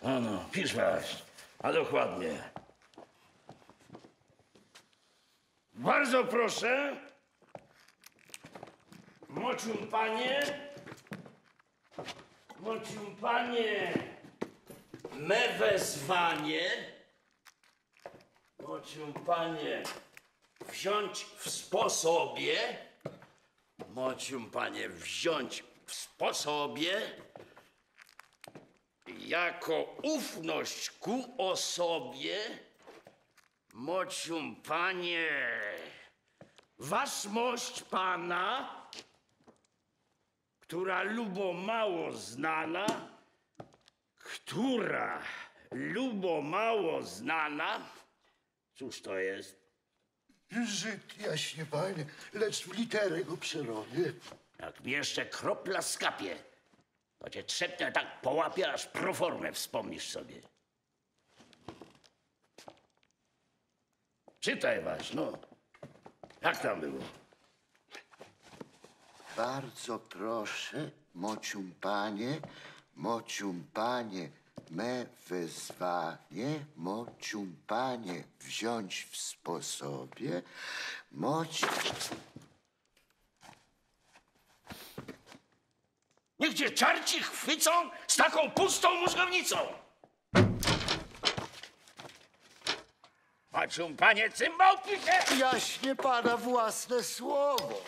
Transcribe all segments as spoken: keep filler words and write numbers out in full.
No, no, pisz masz, a dokładnie. Bardzo proszę, mocium panie, mocium panie, me wezwanie, mocium panie, wziąć w sposobie, mocium panie, wziąć w sposobie, jako ufność ku osobie, mocium panie, waszmość pana, która lubo mało znana, która lubo mało znana, cóż to jest? Żyd, jaśnie panie, lecz w literę go przerobię. Jak mi jeszcze kropla skapie, to cię trzepnę tak po łapie, aż proformę wspomnisz sobie. Czytaj waś, no. Jak tam było? Bardzo proszę, mocium panie, mocium panie, me wezwanie, mocium panie, wziąć w sposobie, moci... Niech cię czarci chwycą z taką pustą mózgownicą! Mocium panie, cymbał pisze! Jaśnie pana własne słowo.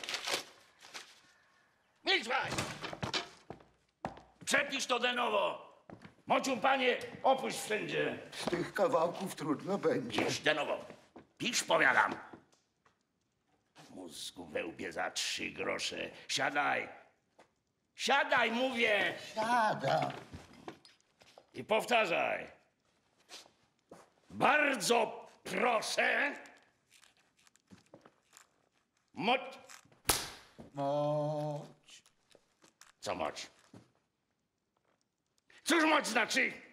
Milcz waś! Przepisz to de nowo! Mocium panie, opuść wszędzie! Z tych kawałków trudno będzie. Pisz de nowo! Pisz, powiadam! Mózgu wełbie za trzy grosze. Siadaj! Siadaj, mówię! Siada. I powtarzaj. Bardzo proszę. Moć. Moć. Co moć? Cóż moć znaczy?